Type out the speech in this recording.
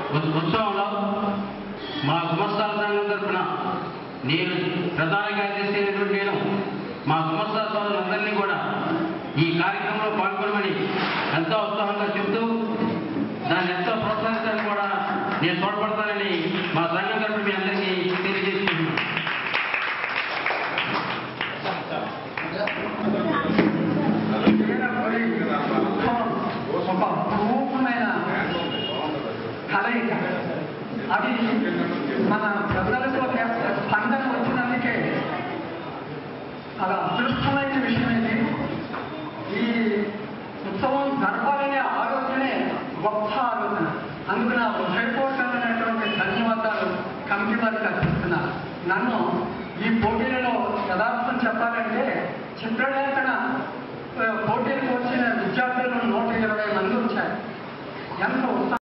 ఉత్సవంలో మా గుమస్తాల సంఘం తరఫున నేను ప్రధాన కార్యదర్శి అయినటువంటి నేను మా గుమస్తా సోదరులందరినీ కూడా ఈ కార్యక్రమంలో పాల్గొనమని ఎంతో ఉత్సాహంగా చెబుతూ దాన్ని ఎంతో ప్రోత్సహించాలని కూడా నేను తోడ్పడతానని మా సంఘం తరఫున మీ అందరికీ తెలియజేస్తున్నాను. ఒక అపూర్వమైన కలయిక అది మన ప్రజలకు స్పందన వచ్చినందుకే అది అదృష్టమైన విషయం ఇది. ఈ ఉత్సవం జరపాలనే ఆలోచనే గొప్ప ఆలోచన. అందుకు నా హృదయపూర్వకమైనటువంటి ధన్యవాదాలు కమిటీ వారికి అర్పిస్తున్నారు. నన్ను ఈ పోటీలలో యథార్థం చెప్పాలంటే చిత్రలేఖన పోటీలకు వచ్చిన విద్యార్థులు 120 మంది వచ్చారు. ఎంతో